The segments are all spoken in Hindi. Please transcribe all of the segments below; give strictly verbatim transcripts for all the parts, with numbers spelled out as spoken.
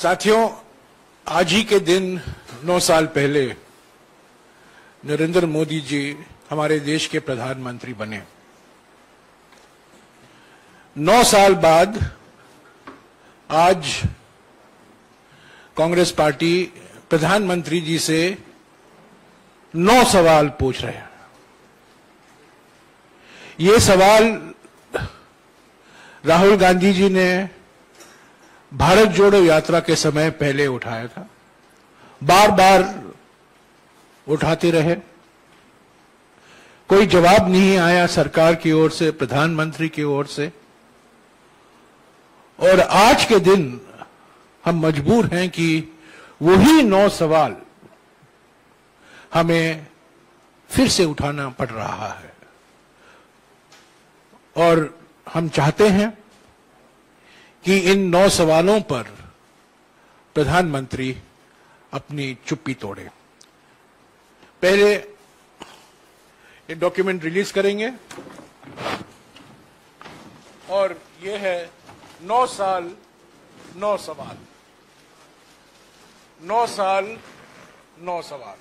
साथियों, आज ही के दिन नौ साल पहले नरेंद्र मोदी जी हमारे देश के प्रधानमंत्री बने। नौ साल बाद आज कांग्रेस पार्टी प्रधानमंत्री जी से नौ सवाल पूछ रहे हैं। ये सवाल राहुल गांधी जी ने भारत जोड़ो यात्रा के समय पहले उठाया था, बार बार उठाते रहे, कोई जवाब नहीं आया सरकार की ओर से, प्रधानमंत्री की ओर से। और आज के दिन हम मजबूर हैं कि वही नौ सवाल हमें फिर से उठाना पड़ रहा है। और हम चाहते हैं कि इन नौ सवालों पर प्रधानमंत्री अपनी चुप्पी तोड़े। पहले ये डॉक्यूमेंट रिलीज करेंगे और ये है नौ साल नौ सवाल। नौ साल नौ सवाल।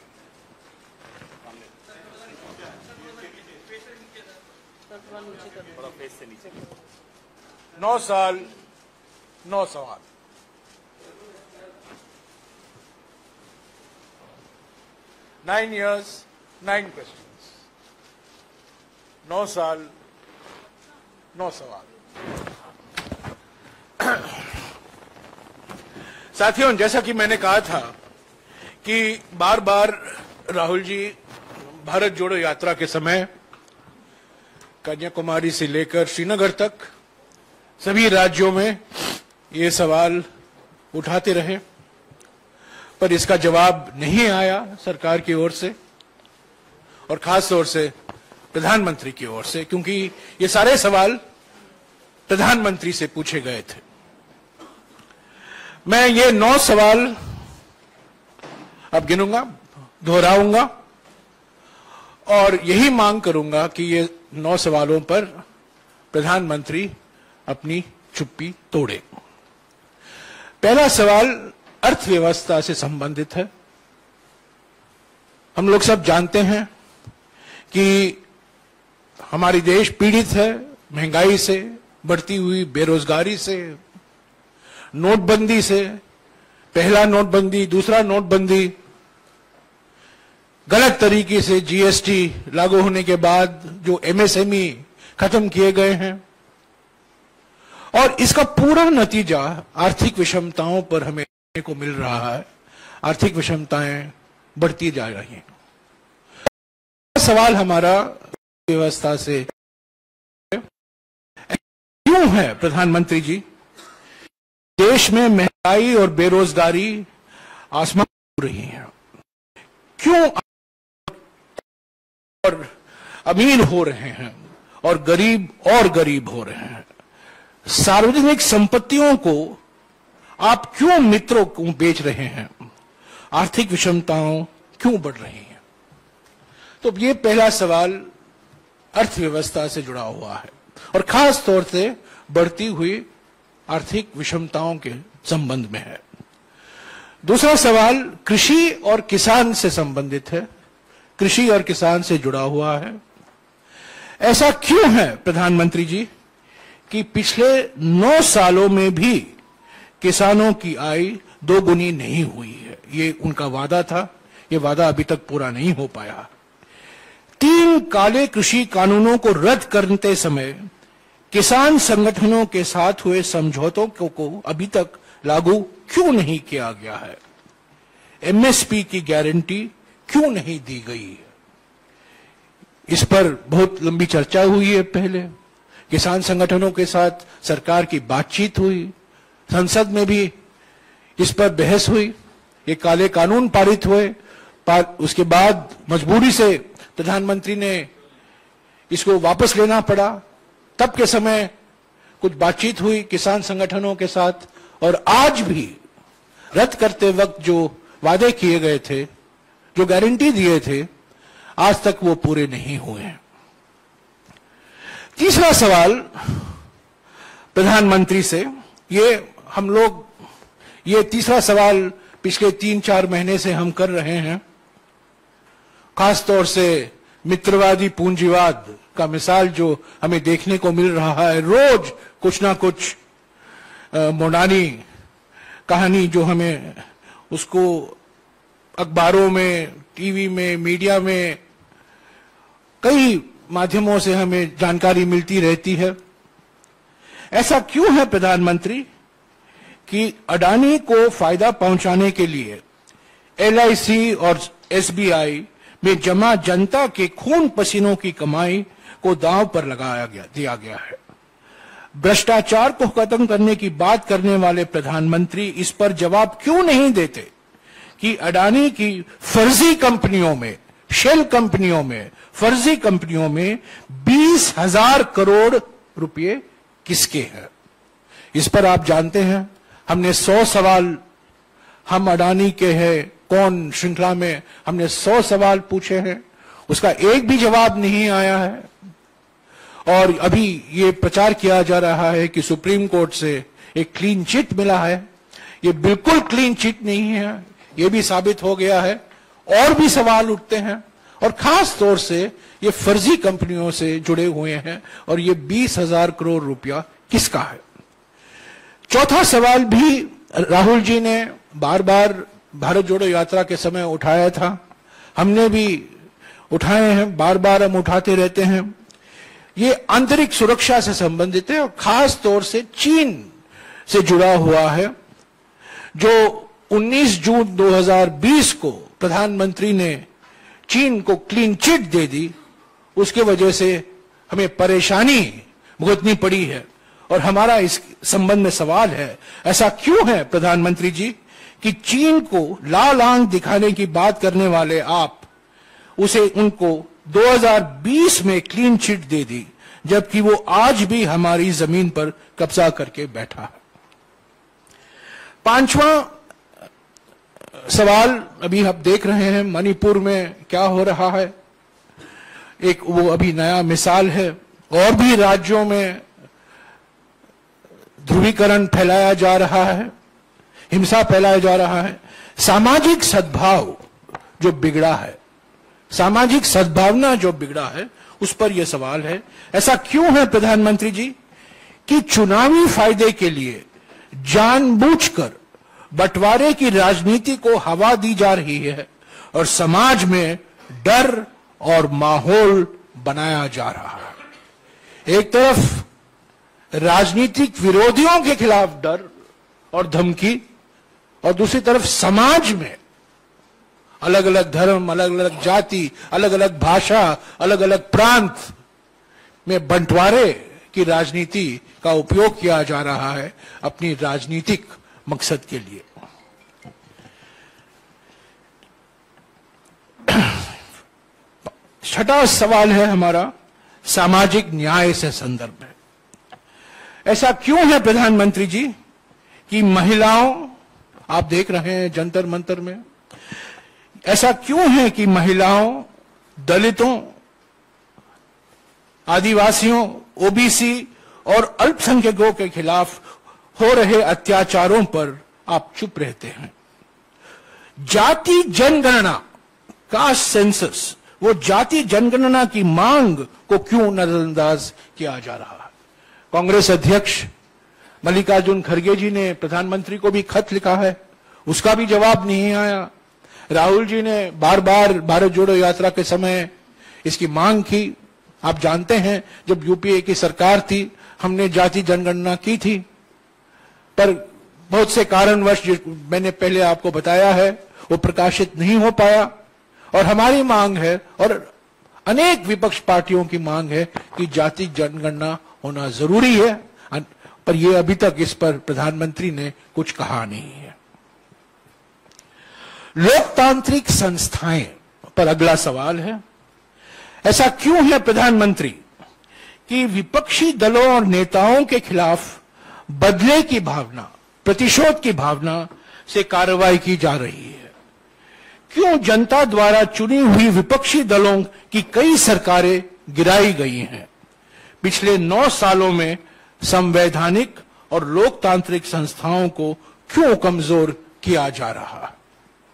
नौ साल नौ सवाल। Nine years nine questions. नौ साल नौ सवाल। साथियों, जैसा कि मैंने कहा था कि बार बार राहुल जी भारत जोड़ो यात्रा के समय कन्याकुमारी से लेकर श्रीनगर तक सभी राज्यों में ये सवाल उठाते रहे, पर इसका जवाब नहीं आया सरकार की ओर से और खास तौर से प्रधानमंत्री की ओर से, क्योंकि ये सारे सवाल प्रधानमंत्री से पूछे गए थे। मैं ये नौ सवाल अब गिनूंगा, दोहराऊंगा और यही मांग करूंगा कि ये नौ सवालों पर प्रधानमंत्री अपनी चुप्पी तोड़े। पहला सवाल अर्थव्यवस्था से संबंधित है। हम लोग सब जानते हैं कि हमारी देश पीड़ित है महंगाई से, बढ़ती हुई बेरोजगारी से, नोटबंदी से, पहला नोटबंदी, दूसरा नोटबंदी, गलत तरीके से जीएसटी लागू होने के बाद जो एमएसएमई खत्म किए गए हैं, और इसका पूरा नतीजा आर्थिक विषमताओं पर हमें देखने को मिल रहा है। आर्थिक विषमताएं बढ़ती जा रही हैं। सवाल हमारा व्यवस्था से क्यों है प्रधानमंत्री जी, देश में महंगाई और बेरोजगारी आसमान छू रही है, क्यों और अमीर हो रहे हैं और गरीब और गरीब हो रहे हैं? सार्वजनिक संपत्तियों को आप क्यों मित्रों को बेच रहे हैं? आर्थिक विषमताओं क्यों बढ़ रही हैं? तो ये पहला सवाल अर्थव्यवस्था से जुड़ा हुआ है और खास तौर से बढ़ती हुई आर्थिक विषमताओं के संबंध में है। दूसरा सवाल कृषि और किसान से संबंधित है, कृषि और किसान से जुड़ा हुआ है। ऐसा क्यों है प्रधानमंत्री जी कि पिछले नौ सालों में भी किसानों की आय दोगुनी नहीं हुई है? ये उनका वादा था, ये वादा अभी तक पूरा नहीं हो पाया। तीन काले कृषि कानूनों को रद्द करते समय किसान संगठनों के साथ हुए समझौतों को, को अभी तक लागू क्यों नहीं किया गया है? एमएसपी की गारंटी क्यों नहीं दी गई है? इस पर बहुत लंबी चर्चा हुई है। पहले किसान संगठनों के साथ सरकार की बातचीत हुई, संसद में भी इस पर बहस हुई, ये काले कानून पारित हुए। उसके बाद मजबूरी से प्रधानमंत्री ने इसको वापस लेना पड़ा। तब के समय कुछ बातचीत हुई किसान संगठनों के साथ, और आज भी रद्द करते वक्त जो वादे किए गए थे, जो गारंटी दिए थे, आज तक वो पूरे नहीं हुए हैं। तीसरा सवाल प्रधानमंत्री से, ये हम लोग ये तीसरा सवाल पिछले तीन चार महीने से हम कर रहे हैं। खासतौर से मित्रवादी पूंजीवाद का मिसाल जो हमें देखने को मिल रहा है, रोज कुछ ना कुछ मोनानी कहानी जो हमें उसको अखबारों में, टीवी में, मीडिया में, कई माध्यमों से हमें जानकारी मिलती रहती है। ऐसा क्यों है प्रधानमंत्री कि अडानी को फायदा पहुंचाने के लिए एल आई सी और एस बी आई में जमा जनता के खून पसीनों की कमाई को दांव पर लगाया गया दिया गया है। भ्रष्टाचार को खत्म करने की बात करने वाले प्रधानमंत्री इस पर जवाब क्यों नहीं देते कि अडानी की फर्जी कंपनियों में, शेल कंपनियों में, फर्जी कंपनियों में बीस हजार करोड़ रुपए किसके हैं? इस पर आप जानते हैं हमने सौ सवाल, हम अडानी के हैं कौन श्रृंखला में हमने सौ सवाल पूछे हैं, उसका एक भी जवाब नहीं आया है। और अभी ये प्रचार किया जा रहा है कि सुप्रीम कोर्ट से एक क्लीन चिट मिला है। ये बिल्कुल क्लीन चिट नहीं है, ये भी साबित हो गया है। और भी सवाल उठते हैं और खास तौर से ये फर्जी कंपनियों से जुड़े हुए हैं और ये बीस हजार करोड़ रुपया किसका है? चौथा सवाल भी राहुल जी ने बार बार भारत जोड़ो यात्रा के समय उठाया था, हमने भी उठाए हैं, बार बार हम उठाते रहते हैं। ये आंतरिक सुरक्षा से संबंधित है और खास तौर से चीन से जुड़ा हुआ है, जो उन्नीस जून दो हज़ार बीस को प्रधानमंत्री ने चीन को क्लीन चिट दे दी। उसके वजह से हमें परेशानी भुगतनी पड़ी है और हमारा इस संबंध में सवाल है, ऐसा क्यों है प्रधानमंत्री जी कि चीन को लाल आंख दिखाने की बात करने वाले आप उसे उनको दो हज़ार बीस में क्लीन चिट दे दी, जबकि वो आज भी हमारी जमीन पर कब्जा करके बैठा है। पांचवा सवाल अभी आप देख रहे हैं मणिपुर में क्या हो रहा है, एक वो अभी नया मिसाल है। और भी राज्यों में ध्रुवीकरण फैलाया जा रहा है, हिंसा फैलाया जा रहा है। सामाजिक सद्भाव जो बिगड़ा है, सामाजिक सद्भावना जो बिगड़ा है, उस पर यह सवाल है। ऐसा क्यों है प्रधानमंत्री जी कि चुनावी फायदे के लिए जानबूझकर बंटवारे की राजनीति को हवा दी जा रही है और समाज में डर और माहौल बनाया जा रहा है? एक तरफ राजनीतिक विरोधियों के खिलाफ डर और धमकी और दूसरी तरफ समाज में अलग अलग धर्म, अलग अलग जाति, अलग अलग भाषा, अलग अलग प्रांत में बंटवारे की राजनीति का उपयोग किया जा रहा है अपनी राजनीतिक मकसद के लिए। छठा सवाल है हमारा सामाजिक न्याय से संदर्भ में। ऐसा क्यों है प्रधानमंत्री जी कि महिलाओं, आप देख रहे हैं जंतर मंतर में, ऐसा क्यों है कि महिलाओं, दलितों, आदिवासियों, ओबीसी और अल्पसंख्यकों के खिलाफ हो रहे अत्याचारों पर आप चुप रहते हैं? जाति जनगणना, कास्ट सेंसस, वो जाति जनगणना की मांग को क्यों नजरअंदाज किया जा रहा है? कांग्रेस अध्यक्ष मल्लिकार्जुन खड़गे जी ने प्रधानमंत्री को भी खत लिखा है, उसका भी जवाब नहीं आया। राहुल जी ने बार बार भारत जोड़ो यात्रा के समय इसकी मांग की। आप जानते हैं जब यूपीए की सरकार थी हमने जाति जनगणना की थी, पर बहुत से कारणवश जो मैंने पहले आपको बताया है वो प्रकाशित नहीं हो पाया। और हमारी मांग है और अनेक विपक्ष पार्टियों की मांग है कि जाति जनगणना होना जरूरी है, पर यह अभी तक इस पर प्रधानमंत्री ने कुछ कहा नहीं है। लोकतांत्रिक संस्थाएं पर अगला सवाल है। ऐसा क्यों है प्रधानमंत्री कि विपक्षी दलों और नेताओं के खिलाफ बदले की भावना, प्रतिशोध की भावना से कार्रवाई की जा रही है? क्यों जनता द्वारा चुनी हुई विपक्षी दलों की कई सरकारें गिराई गई हैं? पिछले नौ सालों में संवैधानिक और लोकतांत्रिक संस्थाओं को क्यों कमजोर किया जा रहा है?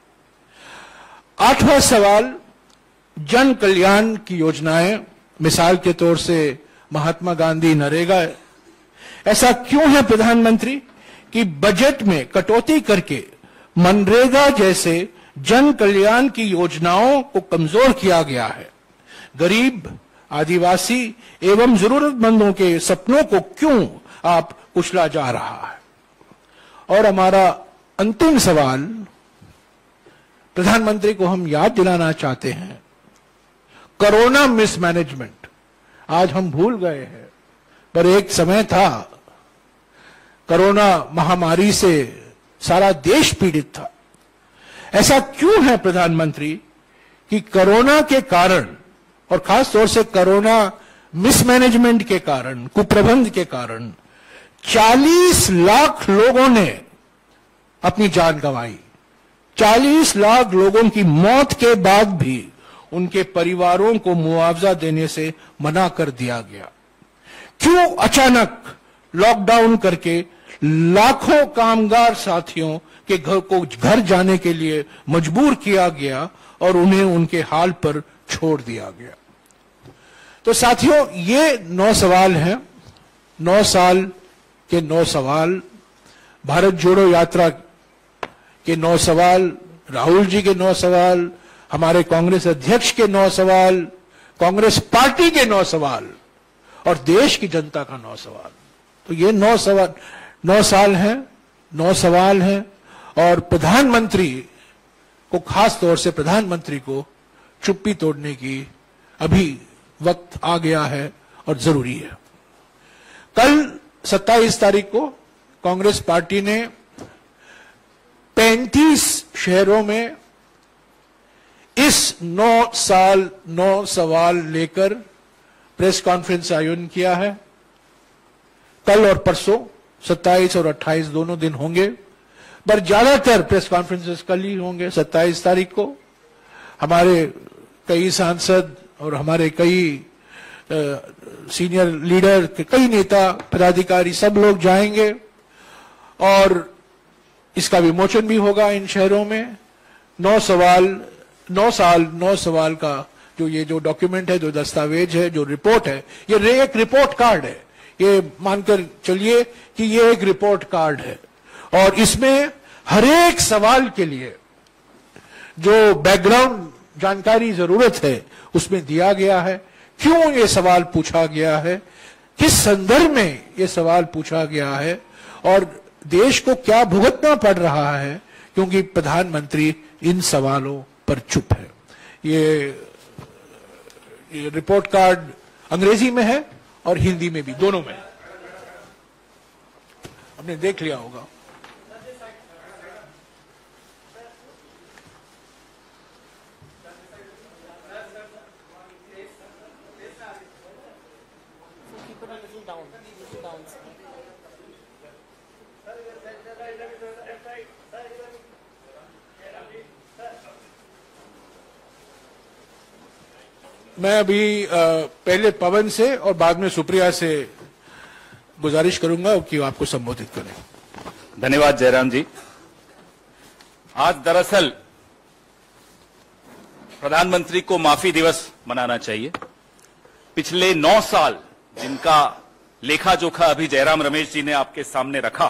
आठवां सवाल, जन कल्याण की योजनाएं, मिसाल के तौर से महात्मा गांधी नरेगा। ऐसा क्यों है प्रधानमंत्री कि बजट में कटौती करके मनरेगा जैसे जन कल्याण की योजनाओं को कमजोर किया गया है? गरीब, आदिवासी एवं जरूरतमंदों के सपनों को क्यों आप कुचला जा रहा है? और हमारा अंतिम सवाल, प्रधानमंत्री को हम याद दिलाना चाहते हैं, कोरोना मिसमैनेजमेंट आज हम भूल गए हैं, पर एक समय था कोरोना महामारी से सारा देश पीड़ित था। ऐसा क्यों है प्रधानमंत्री कि कोरोना के कारण और खास तौर से कोरोना मिसमैनेजमेंट के कारण, कुप्रबंध के कारण चालीस लाख लोगों ने अपनी जान गंवाई। चालीस लाख लोगों की मौत के बाद भी उनके परिवारों को मुआवजा देने से मना कर दिया गया। क्यों अचानक लॉकडाउन करके लाखों कामगार साथियों के घर को घर जाने के लिए मजबूर किया गया और उन्हें उनके हाल पर छोड़ दिया गया? तो साथियों, ये नौ सवाल हैं, नौ साल के नौ सवाल, भारत जोड़ो यात्रा के नौ सवाल, राहुल जी के नौ सवाल, हमारे कांग्रेस अध्यक्ष के नौ सवाल, कांग्रेस पार्टी के नौ सवाल और देश की जनता का नौ सवाल। तो ये नौ सवाल नौ साल हैं, नौ सवाल हैं और प्रधानमंत्री को, खास तौर से प्रधानमंत्री को चुप्पी तोड़ने की अभी वक्त आ गया है और जरूरी है। कल सत्ताईस तारीख को कांग्रेस पार्टी ने पैंतीस शहरों में इस नौ साल नौ सवाल लेकर प्रेस कॉन्फ्रेंस आयोजन किया है। कल और परसों सत्ताईस और अट्ठाईस दोनों दिन होंगे, पर ज्यादातर प्रेस कॉन्फ्रेंसेस कल ही होंगे। सत्ताईस तारीख को हमारे कई सांसद और हमारे कई सीनियर लीडर, कई नेता, पदाधिकारी, सब लोग जाएंगे और इसका विमोचन भी होगा इन शहरों में। नौ सवाल नौ साल नौ सवाल का जो ये जो डॉक्यूमेंट है, जो दस्तावेज है, जो रिपोर्ट है, ये एक रिपोर्ट कार्ड है। ये मानकर चलिए कि ये एक रिपोर्ट कार्ड है और इसमें हर एक सवाल के लिए जो बैकग्राउंड जानकारी जरूरत है उसमें दिया गया है। क्यों ये सवाल पूछा गया है, किस संदर्भ में ये सवाल पूछा गया है और देश को क्या भुगतना पड़ रहा है क्योंकि प्रधानमंत्री इन सवालों पर चुप है। ये, ये रिपोर्ट कार्ड अंग्रेजी में है और हिंदी में भी, दोनों में। आपने देख लिया होगा। मैं अभी आ, पहले पवन से और बाद में सुप्रिया से गुजारिश करूंगा कि आपको संबोधित करें। धन्यवाद जयराम जी। आज दरअसल प्रधानमंत्री को माफी दिवस मनाना चाहिए। पिछले नौ साल जिनका लेखा जोखा अभी जयराम रमेश जी ने आपके सामने रखा,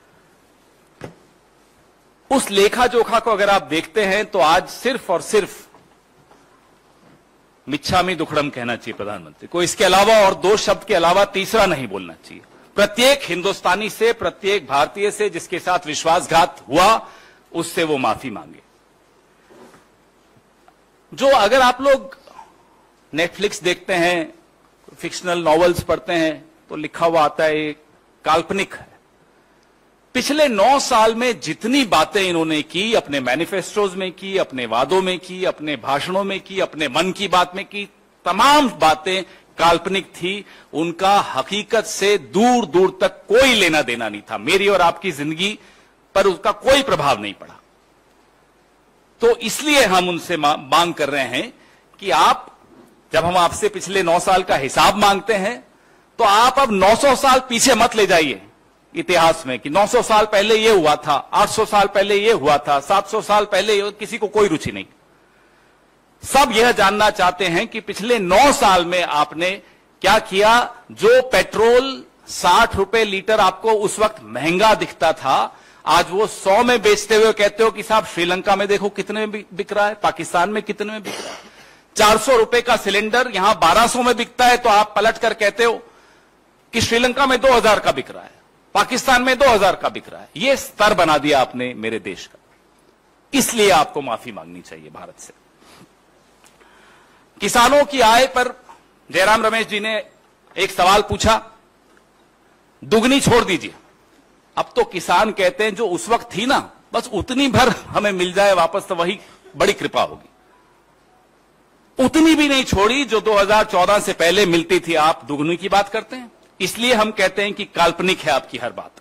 उस लेखा जोखा को अगर आप देखते हैं तो आज सिर्फ और सिर्फ मिच्छामी दुक्कड़म कहना चाहिए प्रधानमंत्री को। इसके अलावा और दो शब्द के अलावा तीसरा नहीं बोलना चाहिए। प्रत्येक हिंदुस्तानी से, प्रत्येक भारतीय से जिसके साथ विश्वासघात हुआ, उससे वो माफी मांगे। जो अगर आप लोग नेटफ्लिक्स देखते हैं, फिक्शनल नॉवेल्स पढ़ते हैं तो लिखा हुआ आता है काल्पनिक है। पिछले नौ साल में जितनी बातें इन्होंने की, अपने मैनिफेस्टोज में की, अपने वादों में की, अपने भाषणों में की, अपने मन की बात में की, तमाम बातें काल्पनिक थी। उनका हकीकत से दूर दूर तक कोई लेना देना नहीं था। मेरी और आपकी जिंदगी पर उसका कोई प्रभाव नहीं पड़ा। तो इसलिए हम उनसे मांग कर रहे हैं कि आप, जब हम आपसे पिछले नौ साल का हिसाब मांगते हैं तो आप अब नौ सौ साल पीछे मत ले जाइए। इतिहास में कि नौ सौ साल पहले ये हुआ था, आठ सौ साल पहले ये हुआ था, सात सौ साल पहले ये, किसी को कोई रुचि नहीं। सब यह जानना चाहते हैं कि पिछले नौ साल में आपने क्या किया। जो पेट्रोल साठ रुपए लीटर आपको उस वक्त महंगा दिखता था, आज वो सौ में बेचते हुए कहते हो कि साहब श्रीलंका में देखो कितने में बिक रहा है, पाकिस्तान में कितने में बिक रहा है। चार सौ रुपए का सिलेंडर यहां बारह सौ में बिकता है तो आप पलट कर कहते हो कि श्रीलंका में दो हजार का बिक रहा है, पाकिस्तान में दो हजार का बिक रहा है। यह स्तर बना दिया आपने मेरे देश का, इसलिए आपको माफी मांगनी चाहिए भारत से। किसानों की आय पर जयराम रमेश जी ने एक सवाल पूछा, दुगनी छोड़ दीजिए। अब तो किसान कहते हैं जो उस वक्त थी ना, बस उतनी भर हमें मिल जाए वापस तो वही बड़ी कृपा होगी। उतनी भी नहीं छोड़ी जो दो हज़ार चौदह से पहले मिलती थी, आप दुगनी की बात करते हैं। इसलिए हम कहते हैं कि काल्पनिक है आपकी हर बात।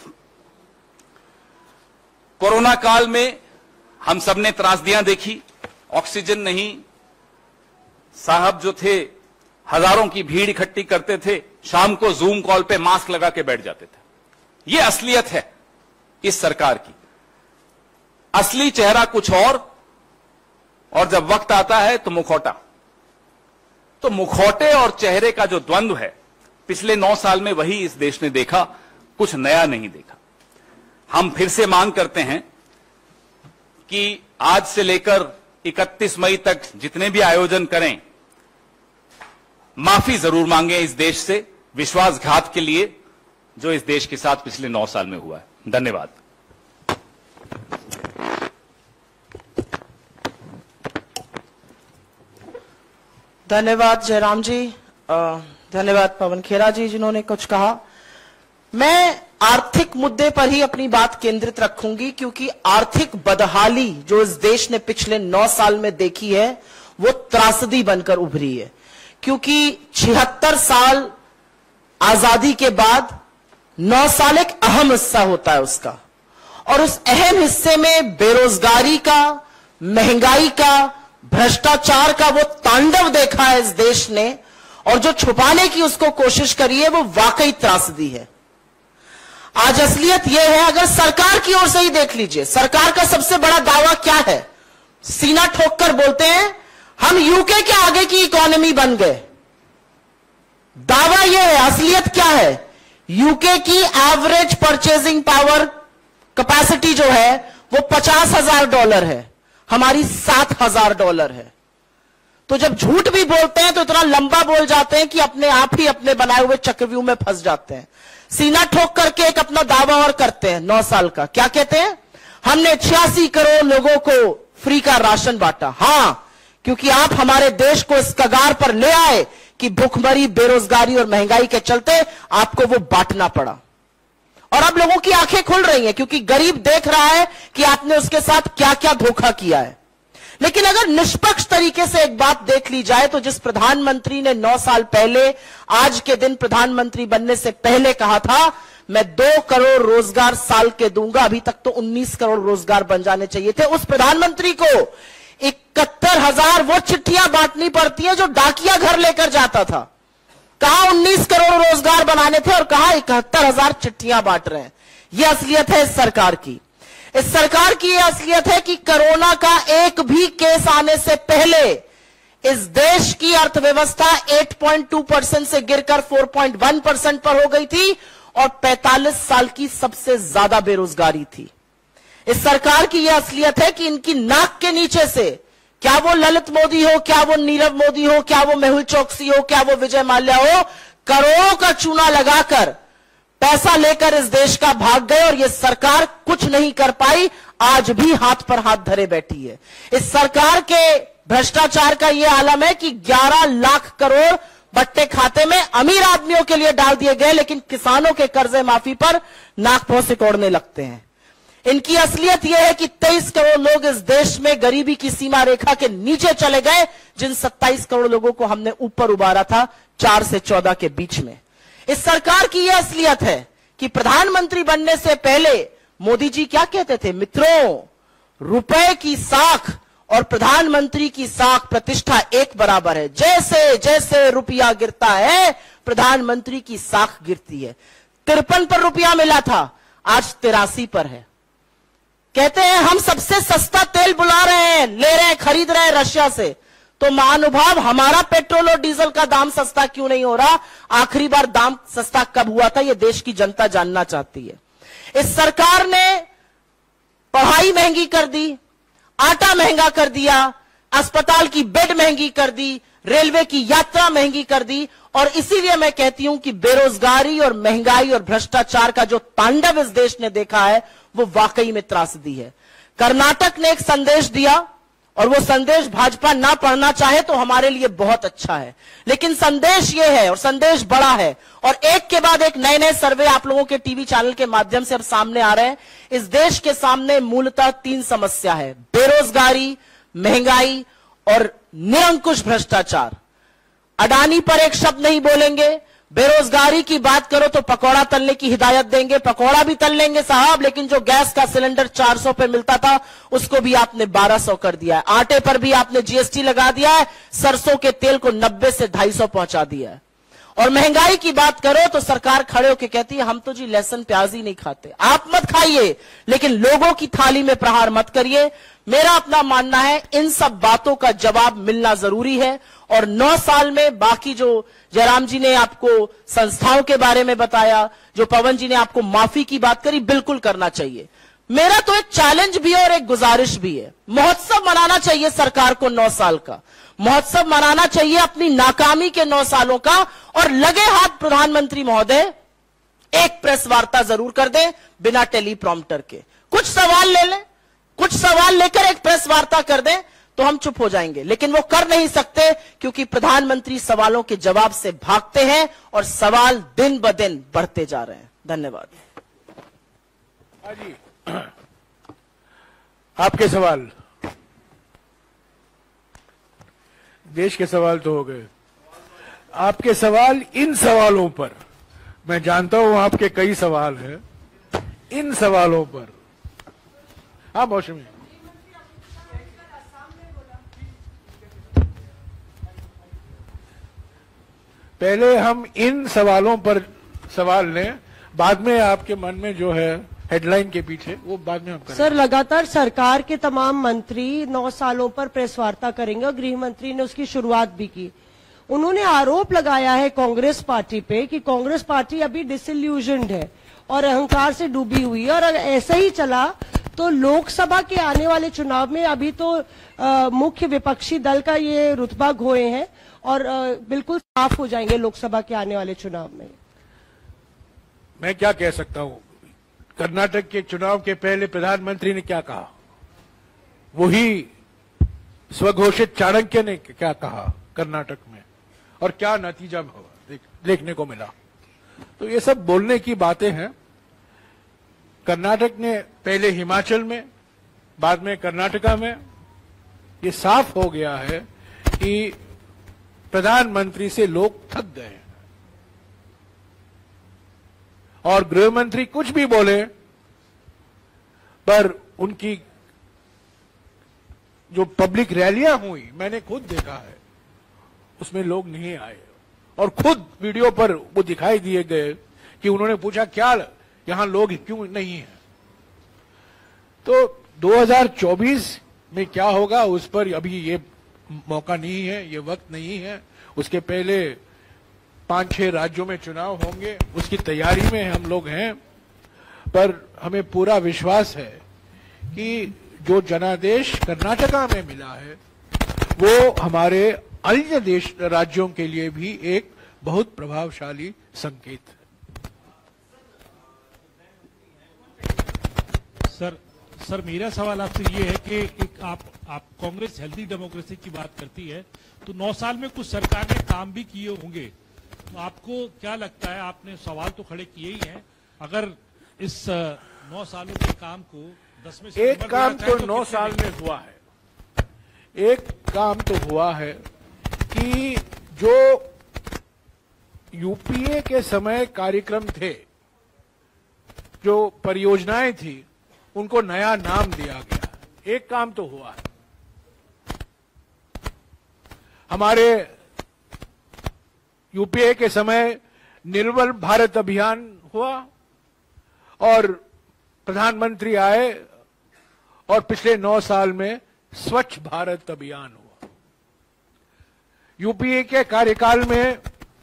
कोरोना काल में हम सबने त्रासदियां देखी, ऑक्सीजन नहीं, साहब जो थे हजारों की भीड़ इकट्ठी करते थे, शाम को जूम कॉल पे मास्क लगा के बैठ जाते थे। यह असलियत है इस सरकार की। असली चेहरा कुछ और, और जब वक्त आता है तो मुखौटा। तो मुखौटे और चेहरे का जो द्वंद्व है पिछले नौ साल में वही इस देश ने देखा, कुछ नया नहीं देखा। हम फिर से मांग करते हैं कि आज से लेकर इकतीस मई तक जितने भी आयोजन करें, माफी जरूर मांगे इस देश से विश्वासघात के लिए जो इस देश के साथ पिछले नौ साल में हुआ है। धन्यवाद। धन्यवाद जयराम जी, धन्यवाद पवन खेरा जी जिन्होंने कुछ कहा। मैं आर्थिक मुद्दे पर ही अपनी बात केंद्रित रखूंगी, क्योंकि आर्थिक बदहाली जो इस देश ने पिछले नौ साल में देखी है वो त्रासदी बनकर उभरी है। क्योंकि छिहत्तर साल आजादी के बाद नौ साल एक अहम हिस्सा होता है उसका, और उस अहम हिस्से में बेरोजगारी का, महंगाई का, भ्रष्टाचार का वो तांडव देखा है इस देश ने, और जो छुपाने की उसको कोशिश करी है वो वाकई त्रासदी है। आज असलियत यह है, अगर सरकार की ओर से ही देख लीजिए, सरकार का सबसे बड़ा दावा क्या है? सीना ठोक कर बोलते हैं हम यूके के आगे की इकोनॉमी बन गए। दावा यह है, असलियत क्या है? यूके की एवरेज परचेजिंग पावर कैपेसिटी जो है वो पचास हजार डॉलर है, हमारी सात हजार डॉलर है। तो जब झूठ भी बोलते हैं तो इतना लंबा बोल जाते हैं कि अपने आप ही अपने बनाए हुए चक्रव्यूह में फंस जाते हैं। सीना ठोक करके एक अपना दावा और करते हैं नौ साल का। क्या कहते हैं? हमने छियासी करोड़ लोगों को फ्री का राशन बांटा। हां, क्योंकि आप हमारे देश को इस कगार पर ले आए कि भूखमरी, बेरोजगारी और महंगाई के चलते आपको वो बांटना पड़ा। और अब लोगों की आंखें खुल रही हैं, क्योंकि गरीब देख रहा है कि आपने उसके साथ क्या क्या धोखा किया है। लेकिन अगर निष्पक्ष तरीके से एक बात देख ली जाए तो जिस प्रधानमंत्री ने नौ साल पहले आज के दिन प्रधानमंत्री बनने से पहले कहा था मैं दो करोड़ रोजगार साल के दूंगा, अभी तक तो उन्नीस करोड़ रोजगार बन जाने चाहिए थे, उस प्रधानमंत्री को इकहत्तर हजार वो चिट्ठियां बांटनी पड़ती है जो डाकिया घर लेकर जाता था। कहा उन्नीस करोड़ रोजगार बनाने थे और कहा इकहत्तर हजार चिट्ठियां बांट रहे हैं। यह असलियत है इस सरकार की। इस सरकार की यह असलियत है कि कोरोना का एक भी केस आने से पहले इस देश की अर्थव्यवस्था आठ पॉइंट दो परसेंट से गिरकर चार पॉइंट एक परसेंट पर हो गई थी और पैंतालीस साल की सबसे ज्यादा बेरोजगारी थी। इस सरकार की यह असलियत है कि इनकी नाक के नीचे से, क्या वो ललित मोदी हो, क्या वो नीरव मोदी हो, क्या वो मेहुल चोकसी हो, क्या वो विजय माल्या हो, करोड़ों का चूना लगाकर पैसा लेकर इस देश का भाग गए और यह सरकार कुछ नहीं कर पाई, आज भी हाथ पर हाथ धरे बैठी है। इस सरकार के भ्रष्टाचार का यह आलम है कि ग्यारह लाख करोड़ बट्टे खाते में अमीर आदमियों के लिए डाल दिए गए, लेकिन किसानों के कर्जे माफी पर नाक भौं सिकोड़ने लगते हैं। इनकी असलियत यह है कि तेईस करोड़ लोग इस देश में गरीबी की सीमा रेखा के नीचे चले गए, जिन सत्ताईस करोड़ लोगों को हमने ऊपर उबारा था चार से चौदह के बीच में। इस सरकार की यह असलियत है कि प्रधानमंत्री बनने से पहले मोदी जी क्या कहते थे? मित्रों, रुपए की साख और प्रधानमंत्री की साख प्रतिष्ठा एक बराबर है। जैसे जैसे रुपया गिरता है प्रधानमंत्री की साख गिरती है। तिरपन पर रुपया मिला था, आज तिरासी पर है। कहते हैं हम सबसे सस्ता तेल बुला रहे हैं, ले रहे हैं, खरीद रहे हैं रशिया से। तो महानुभाव, हमारा पेट्रोल और डीजल का दाम सस्ता क्यों नहीं हो रहा? आखिरी बार दाम सस्ता कब हुआ था, यह देश की जनता जानना चाहती है। इस सरकार ने पढ़ाई महंगी कर दी, आटा महंगा कर दिया, अस्पताल की बेड महंगी कर दी, रेलवे की यात्रा महंगी कर दी। और इसीलिए मैं कहती हूं कि बेरोजगारी और महंगाई और भ्रष्टाचार का जो तांडव इस देश ने देखा है वो वाकई में त्रासदी है। कर्नाटक ने एक संदेश दिया और वो संदेश भाजपा ना पढ़ना चाहे तो हमारे लिए बहुत अच्छा है, लेकिन संदेश ये है और संदेश बड़ा है। और एक के बाद एक नए नए सर्वे आप लोगों के टीवी चैनल के माध्यम से अब सामने आ रहे हैं। इस देश के सामने मूलतः तीन समस्या है: बेरोजगारी, महंगाई और निरंकुश भ्रष्टाचार। अडानी पर एक शब्द नहीं बोलेंगे। बेरोजगारी की बात करो तो पकौड़ा तलने की हिदायत देंगे, पकौड़ा भी तल लेंगे साहब, लेकिन जो गैस का सिलेंडर चार सौ पे मिलता था उसको भी आपने बारह सौ कर दिया है। आटे पर भी आपने जीएसटी लगा दिया है, सरसों के तेल को नब्बे से ढाई सौ पहुंचा दिया है। और महंगाई की बात करो तो सरकार खड़े होकर कहती है हम तो जी लहसुन प्याज ही नहीं खाते। आप मत खाइए, लेकिन लोगों की थाली में प्रहार मत करिए। मेरा अपना मानना है इन सब बातों का जवाब मिलना जरूरी है। और नौ साल में बाकी जो जयराम जी ने आपको संस्थाओं के बारे में बताया, जो पवन जी ने आपको माफी की बात करी, बिल्कुल करना चाहिए। मेरा तो एक चैलेंज भी है और एक गुजारिश भी है। महोत्सव मनाना चाहिए सरकार को, नौ साल का महोत्सव मनाना चाहिए अपनी नाकामी के नौ सालों का। और लगे हाथ प्रधानमंत्री महोदय एक प्रेस वार्ता जरूर कर दें बिना टेलीप्रॉम्प्टर के। कुछ सवाल ले लें, कुछ सवाल लेकर एक प्रेस वार्ता कर दें तो हम चुप हो जाएंगे, लेकिन वो कर नहीं सकते क्योंकि प्रधानमंत्री सवालों के जवाब से भागते हैं और सवाल दिन ब दिन बढ़ते जा रहे हैं। धन्यवाद। जी, आपके सवाल, देश के सवाल तो हो गए। आपके सवाल, इन सवालों पर मैं जानता हूं आपके कई सवाल हैं, इन सवालों पर। हाँ मौसमी, पहले हम इन सवालों पर सवाल लें, बाद में आपके मन में जो है हेडलाइन के पीछे वो बाद में हम करेंगे। सर, लगातार सरकार के तमाम मंत्री नौ सालों पर प्रेस वार्ता करेंगे और गृह मंत्री ने उसकी शुरुआत भी की। उन्होंने आरोप लगाया है कांग्रेस पार्टी पे कि कांग्रेस पार्टी अभी डिसइल्यूजन्ड है और अहंकार से डूबी हुई है, और अगर ऐसा ही चला तो लोकसभा के आने वाले चुनाव में अभी तो आ, मुख्य विपक्षी दल का ये रुतबा खोए हैं और आ, बिल्कुल साफ हो जाएंगे लोकसभा के आने वाले चुनाव में। मैं क्या कह सकता हूं? कर्नाटक के चुनाव के पहले प्रधानमंत्री ने क्या कहा, वही स्वघोषित चाणक्य ने क्या कहा कर्नाटक में, और क्या नतीजा हुआ देख, देखने को मिला। तो ये सब बोलने की बातें हैं। कर्नाटक ने पहले हिमाचल में, बाद में कर्नाटका में, ये साफ हो गया है कि प्रधानमंत्री से लोग थक गए हैं। और गृह मंत्री कुछ भी बोले, पर उनकी जो पब्लिक रैलियां हुई, मैंने खुद देखा है, उसमें लोग नहीं आए। और खुद वीडियो पर वो दिखाई दिए गए कि उन्होंने पूछा क्या यहां लोग क्यों नहीं हैं। तो दो हज़ार चौबीस में क्या होगा उस पर अभी ये मौका नहीं है, ये वक्त नहीं है। उसके पहले पांच छह राज्यों में चुनाव होंगे, उसकी तैयारी में हम लोग हैं। पर हमें पूरा विश्वास है कि जो जनादेश कर्नाटका में मिला है वो हमारे अन्य देश राज्यों के लिए भी एक बहुत प्रभावशाली संकेत है। सर सर मेरा सवाल आपसे ये है कि एक आप आप कांग्रेस हेल्दी डेमोक्रेसी की बात करती है, तो नौ साल में कुछ सरकार ने काम भी किए होंगे, तो आपको क्या लगता है, आपने सवाल तो खड़े किए ही हैं, अगर इस नौ सालों के काम को दस में से एक काम तो नौ साल में हुआ है, एक काम तो हुआ है कि जो यूपीए के समय कार्यक्रम थे, जो परियोजनाएं थी, उनको नया नाम दिया गया। एक काम तो हुआ है। हमारे यूपीए के समय निर्मल भारत अभियान हुआ और प्रधानमंत्री आए और पिछले नौ साल में स्वच्छ भारत अभियान हुआ। यूपीए के कार्यकाल में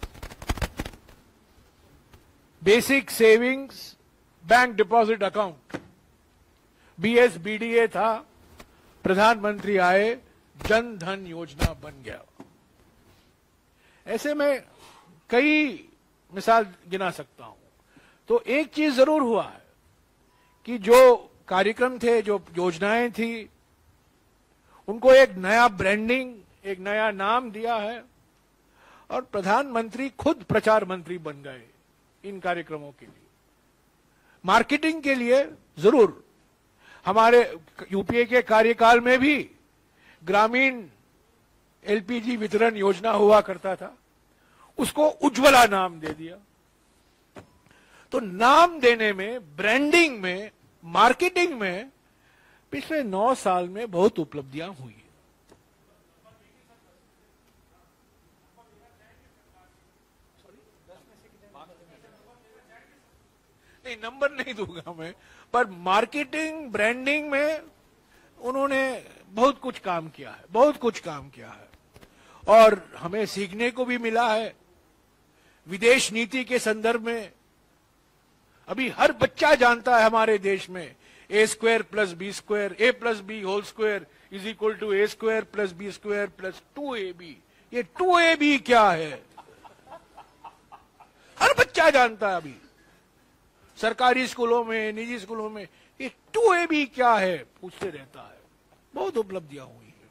basic savings bank deposit account BSBDA था, प्रधानमंत्री आए, जन धन योजना बन गया। ऐसे में कई मिसाल गिना सकता हूं। तो एक चीज जरूर हुआ है कि जो कार्यक्रम थे, जो योजनाएं थी, उनको एक नया ब्रांडिंग, एक नया नाम दिया है और प्रधानमंत्री खुद प्रचार मंत्री बन गए इन कार्यक्रमों के लिए। मार्केटिंग के लिए जरूर हमारे यूपीए के कार्यकाल में भी ग्रामीण एलपीजी वितरण योजना हुआ करता था, उसको उज्ज्वला नाम दे दिया। तो नाम देने में, ब्रांडिंग में, मार्केटिंग में पिछले नौ साल में बहुत उपलब्धियां हुई है। नहीं, नंबर नहीं दूंगा मैं, पर मार्केटिंग, ब्रांडिंग में उन्होंने बहुत कुछ काम किया है, बहुत कुछ काम किया है और हमें सीखने को भी मिला है। विदेश नीति के संदर्भ में अभी हर बच्चा जानता है हमारे देश में A square plus B square, A plus B whole square is equal to A square plus B square plus two A B. ये टू ए बी क्या है हर बच्चा जानता है। अभी सरकारी स्कूलों में, निजी स्कूलों में ये टू ए बी क्या है पूछते रहता है। बहुत उपलब्धियां हुई है।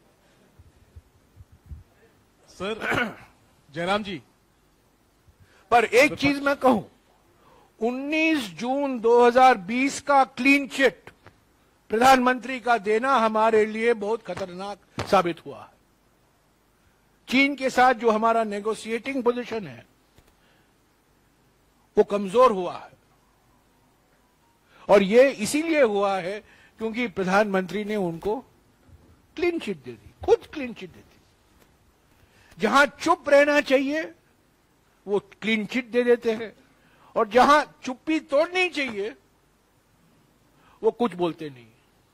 सर जयराम जी, पर एक चीज मैं कहूं, उन्नीस जून दो हज़ार बीस का क्लीन चिट प्रधानमंत्री का देना हमारे लिए बहुत खतरनाक साबित हुआ है। चीन के साथ जो हमारा नेगोशिएटिंग पोजीशन है वो कमजोर हुआ है और ये इसीलिए हुआ है क्योंकि प्रधानमंत्री ने उनको क्लीन चिट दे दी, खुद क्लीन चिट दे दी। जहां चुप रहना चाहिए वो क्लीन चिट दे देते हैं और जहां चुप्पी तोड़नी चाहिए वो कुछ बोलते नहीं।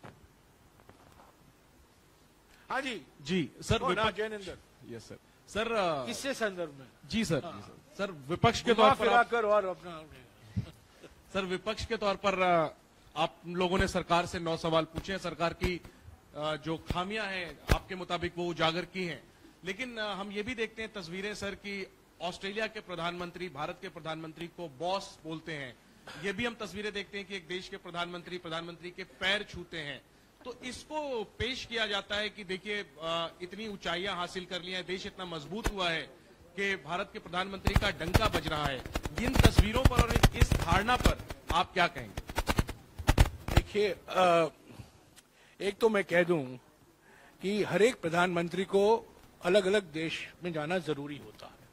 हाँ जी जी सर, विपक्ष जैनेंद्र, यस सर। सर इससे संदर्भ में जी सर, हाँ। जी सर। सर विपक्ष के तौर पर आप, कर और अपना सर विपक्ष के तौर पर आप लोगों ने सरकार से नौ सवाल पूछे हैं, सरकार की जो खामियां हैं आपके मुताबिक वो उजागर की हैं, लेकिन हम ये भी देखते हैं तस्वीरें सर की ऑस्ट्रेलिया के प्रधानमंत्री भारत के प्रधानमंत्री को बॉस बोलते हैं। ये भी हम तस्वीरें देखते हैं कि एक देश के प्रधानमंत्री प्रधानमंत्री के पैर छूते हैं। तो इसको पेश किया जाता है कि देखिए इतनी ऊंचाइयां हासिल कर ली हैं, देश इतना मजबूत हुआ है कि भारत के प्रधानमंत्री का डंका बज रहा है। इन तस्वीरों पर और इस धारणा पर आप क्या कहेंगे? देखिए, एक तो मैं कह दूं कि हर एक प्रधानमंत्री को अलग अलग देश में जाना जरूरी होता है,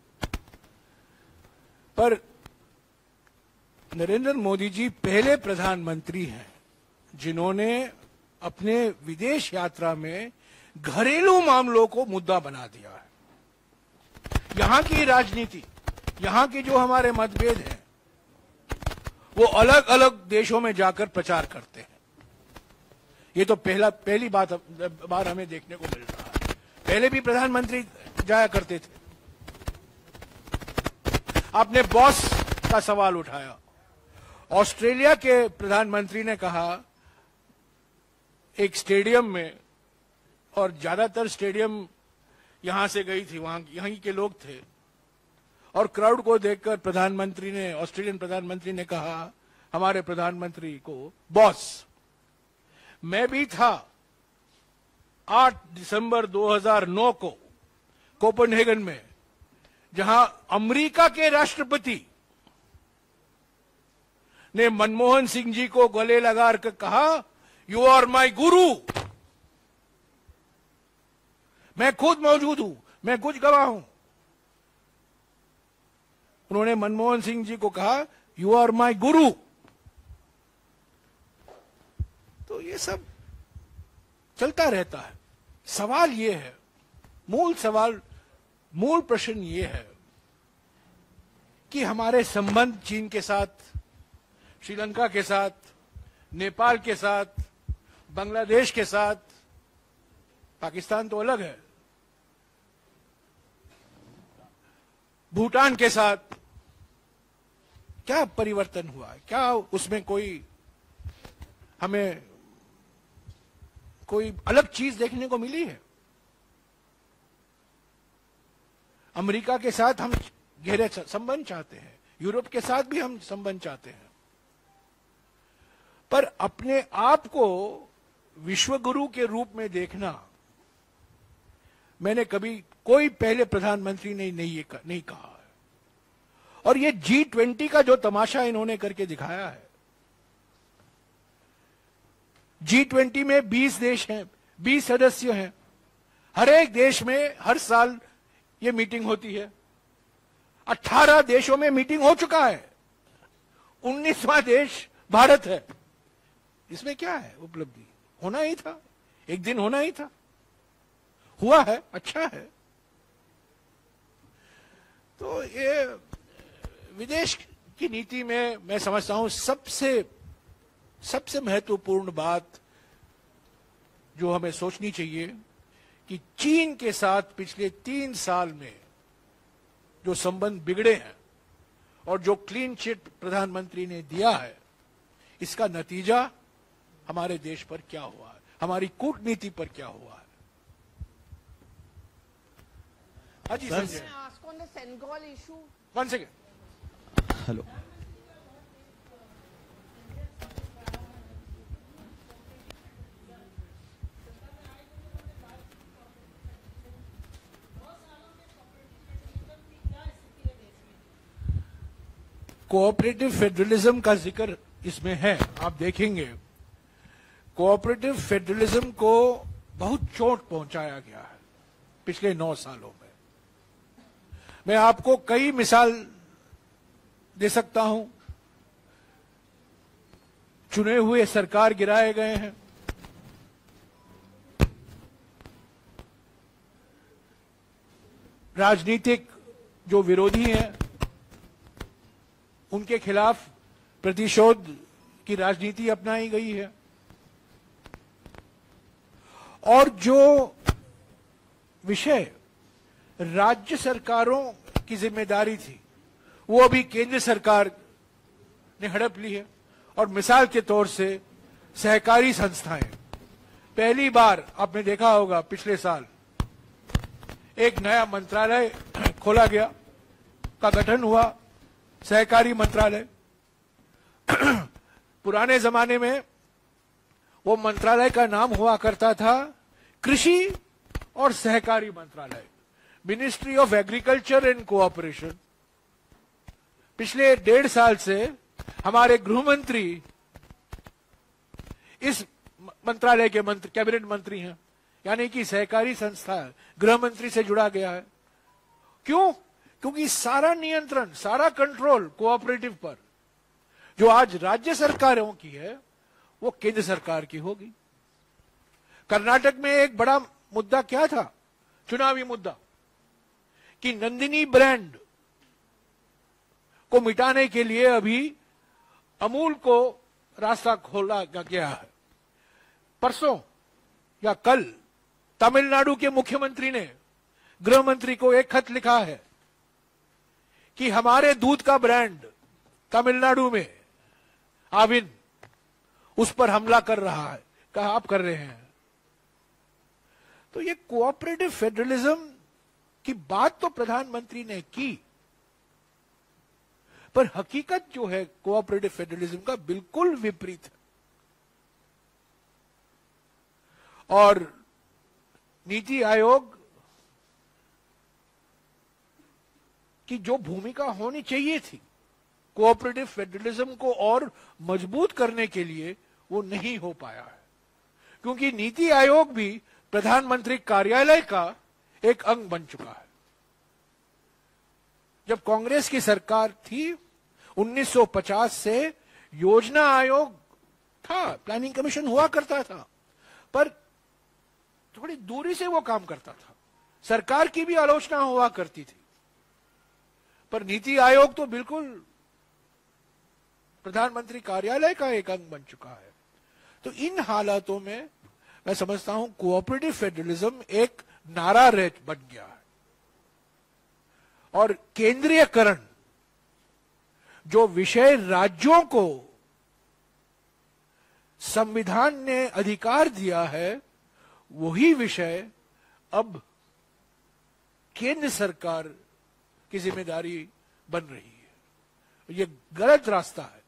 पर नरेंद्र मोदी जी पहले प्रधानमंत्री हैं जिन्होंने अपने विदेश यात्रा में घरेलू मामलों को मुद्दा बना दिया है। यहां की राजनीति, यहां के जो हमारे मतभेद हैं वो अलग अलग देशों में जाकर प्रचार करते हैं। ये तो पहला पहली बात बार हमें देखने को मिल रहा है। पहले भी प्रधानमंत्री जाया करते थे। आपने बॉस का सवाल उठाया। ऑस्ट्रेलिया के प्रधानमंत्री ने कहा एक स्टेडियम में, और ज्यादातर स्टेडियम यहां से गई थी, वहां यहीं के लोग थे, और क्राउड को देखकर प्रधानमंत्री ने, ऑस्ट्रेलियन प्रधानमंत्री ने कहा हमारे प्रधानमंत्री को, बॉस मैं भी था आठ दिसंबर दो हज़ार नौ को कोपेनहेगन में, जहां अमेरिका के राष्ट्रपति ने मनमोहन सिंह जी को गले लगाकर कहा यू आर माई गुरु। मैं खुद मौजूद हूं, मैं कुछ गवाह हूं। उन्होंने मनमोहन सिंह जी को कहा यू आर माई गुरु। तो ये सब चलता रहता है। सवाल ये है, मूल सवाल, मूल प्रश्न ये है कि हमारे संबंध चीन के साथ, श्रीलंका के साथ, नेपाल के साथ, बांग्लादेश के साथ, पाकिस्तान तो अलग है, भूटान के साथ क्या परिवर्तन हुआ है? क्या उसमें कोई हमें कोई अलग चीज देखने को मिली है? अमेरिका के साथ हम गहरे संबंध चाहते हैं, यूरोप के साथ भी हम संबंध चाहते हैं, पर अपने आप को विश्वगुरु के रूप में देखना, मैंने कभी कोई पहले प्रधानमंत्री ने नहीं ये नहीं कहा है। और ये जी ट्वेंटी का जो तमाशा इन्होंने करके दिखाया है, जी ट्वेंटी में बीस देश हैं, बीस सदस्य हैं, हर एक देश में हर साल ये मीटिंग होती है, अठारह देशों में मीटिंग हो चुका है, उन्नीसवां देश भारत है। इसमें क्या है उपलब्धि? होना ही था, एक दिन होना ही था, हुआ है, अच्छा है। तो ये विदेश की नीति में मैं समझता हूं सबसे सबसे महत्वपूर्ण बात जो हमें सोचनी चाहिए कि चीन के साथ पिछले तीन साल में जो संबंध बिगड़े हैं और जो क्लीन चिट प्रधानमंत्री ने दिया है, इसका नतीजा हमारे देश पर क्या हुआ है, हमारी कूटनीति पर क्या हुआ है। हाँ जी Sanjay, one second. Hello, cooperative federalism का जिक्र इसमें है, आप देखेंगे कोऑपरेटिव फेडरलिज्म को बहुत चोट पहुंचाया गया है पिछले नौ सालों में। मैं आपको कई मिसाल दे सकता हूं, चुने हुए सरकार गिराए गए हैं, राजनीतिक जो विरोधी हैं उनके खिलाफ प्रतिशोध की राजनीति अपनाई गई है, और जो विषय राज्य सरकारों की जिम्मेदारी थी वो अभी केंद्र सरकार ने हड़प ली है। और मिसाल के तौर से सहकारी संस्थाएं, पहली बार आपने देखा होगा पिछले साल एक नया मंत्रालय खोला गया, का गठन हुआ, सहकारी मंत्रालय। पुराने जमाने में वो मंत्रालय का नाम हुआ करता था कृषि और सहकारी मंत्रालय, ministry of agriculture and cooperation. पिछले डेढ़ साल से हमारे गृह मंत्री इस मंत्रालय के मंत्री, कैबिनेट मंत्री हैं, यानी कि सहकारी संस्था गृह मंत्री से जुड़ा गया है। क्यों? क्योंकि सारा नियंत्रण, सारा कंट्रोल कोऑपरेटिव पर जो आज राज्य सरकारों की है वो केंद्र सरकार की होगी। कर्नाटक में एक बड़ा मुद्दा क्या था, चुनावी मुद्दा, कि नंदिनी ब्रांड को मिटाने के लिए अभी अमूल को रास्ता खोला गया है। परसों या कल तमिलनाडु के मुख्यमंत्री ने गृह मंत्री को एक खत लिखा है कि हमारे दूध का ब्रांड तमिलनाडु में आविन उस पर हमला कर रहा है। कहा आप कर रहे हैं। तो ये कोऑपरेटिव फेडरलिज्म की बात तो प्रधानमंत्री ने की, पर हकीकत जो है कोऑपरेटिव फेडरलिज्म का बिल्कुल विपरीत है। और नीति आयोग की जो भूमिका होनी चाहिए थी कोऑपरेटिव फेडरलिज्म को और मजबूत करने के लिए, वो नहीं हो पाया है, क्योंकि नीति आयोग भी प्रधानमंत्री कार्यालय का एक अंग बन चुका है। जब कांग्रेस की सरकार थी उन्नीस सौ पचास से योजना आयोग था, प्लानिंग कमीशन हुआ करता था, पर थोड़ी दूरी से वो काम करता था, सरकार की भी आलोचना हुआ करती थी, पर नीति आयोग तो बिल्कुल प्रधानमंत्री कार्यालय का एक अंग बन चुका है। तो इन हालातों में मैं समझता हूं कोऑपरेटिव फेडरलिज्म एक नारा रह बन गया है, और केंद्रीयकरण जो विषय राज्यों को संविधान ने अधिकार दिया है, वही विषय अब केंद्र सरकार की जिम्मेदारी बन रही है। ये गलत रास्ता है।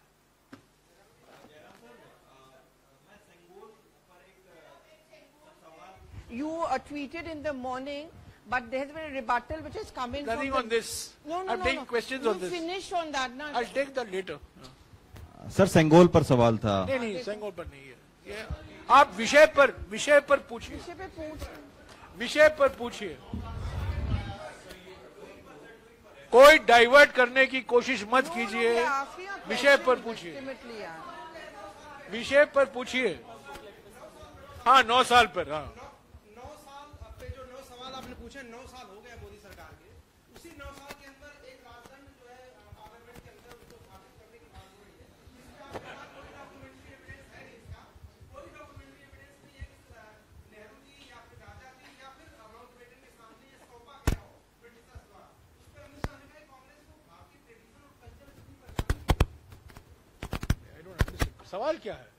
You uh, tweeted in the morning, but there has been a rebuttal which has come in. Nothing from on the... this. No, no, I'm no, taking no. questions you on this. Finished on that. No. I'll take that later. Sir Sengol पर सवाल था। नहीं नहीं, सेंगोल पर नहीं है ये। आप विषय पर विषय पर पूछिए, विषय पे पूछ विषय पर पूछिए। कोई डाइवर्ट करने की कोशिश मत कीजिए, विषय पर पूछिए, विषय पर पूछिए। हाँ, नौ साल पर। हाँ, नौ साल पे जो नौ सवाल आपने पूछे, नौ साल हो गए मोदी सरकार के। उसी नौ साल के अंदर एक राजदंड जो है पार्लियामेंट के अंदर उसको स्थापित करने की बात हो रही है। इसका कोई डॉक्यूमेंट्री एविडेंस है नहीं, इसका कोई डॉक्यूमेंट्री एविडेंस नहीं है कि नेहरू जी या फिर राजा जी या फिर माउंटबेटन के सामने ये सौंपा गया हो ब्रिटिशर्स द्वारा। उस पर अमित शाह ने कहा कांग्रेस को भारतीय ट्रेडिशन और कल्चर से नहीं परेशानी। सवाल क्या है?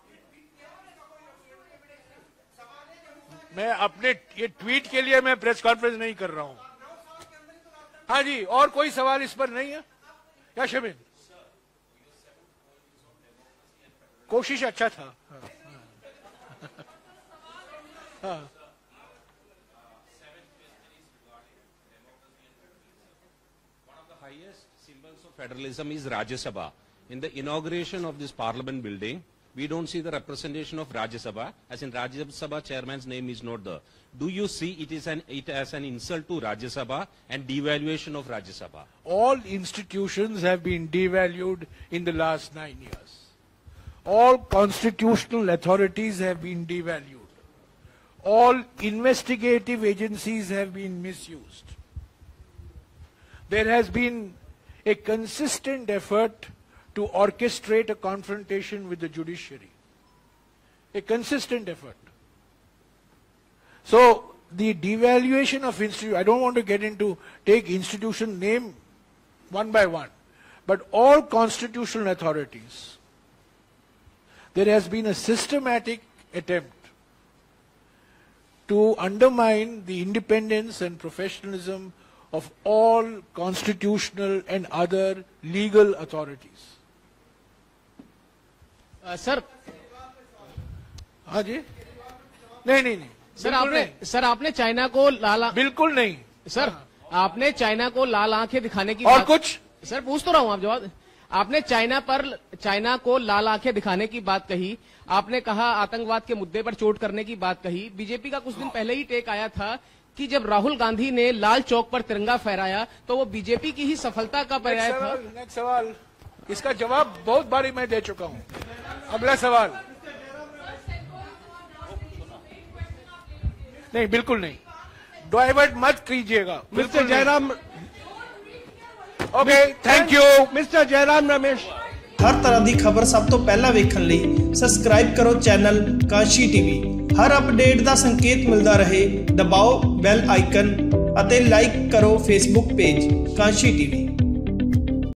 मैं अपने ये ट्वीट के लिए मैं प्रेस कॉन्फ्रेंस नहीं कर रहा हूं। हाँ जी, और कोई सवाल इस पर नहीं है क्या शमीन? कोशिश अच्छा था। हाँ, हाँ। One of the highest symbols of federalism is Rajya Sabha. In the inauguration of this parliament building, we don't see the representation of Rajya Sabha, as in Rajya Sabha chairman's name is not there. Do you see it is an it as an insult to Rajya Sabha and devaluation of Rajya Sabha? All institutions have been devalued in the last nine years. All constitutional authorities have been devalued. All investigative agencies have been misused. There has been a consistent effort to orchestrate a confrontation with the judiciary. A consistent effort. So, the devaluation of institution, I don't want to get into, take institution name one by one, but all constitutional authorities, there has been a systematic attempt to undermine the independence and professionalism of all constitutional and other legal authorities. Sir हाँ जी, नहीं नहीं नहीं सर आपने सर आपने चाइना को लाल बिल्कुल नहीं सर आपने चाइना को लाल आंखें दिखाने की और बात, कुछ सर पूछ तो रहा हूँ आप जवाब। आपने चाइना पर चाइना को लाल आंखें दिखाने की बात कही, आपने कहा आतंकवाद के मुद्दे पर चोट करने की बात कही। बीजेपी का कुछ दिन पहले ही टेक आया था कि जब राहुल गांधी ने लाल चौक पर तिरंगा फहराया तो वो बीजेपी की ही सफलता का पर्याय था। नेक्स्ट सवाल, इसका जवाब बहुत बारी मैं दे चुका हूं। अगला सवाल। नहीं, बिल्कुल नहीं, डाइवर्ट मत कीजिएगा। Mister Jairam, okay, thank you. Mister Jairam Ramesh. हर तरह की खबर सब तो पहला वेखਣ ਲਈ सब्सक्राइब करो चैनल कांशी टीवी। हर अपडेट का संकेत मिलता रहे दबाओ बैल आइकन ਅਤੇ लाइक करो फेसबुक पेज कांशी टीवी।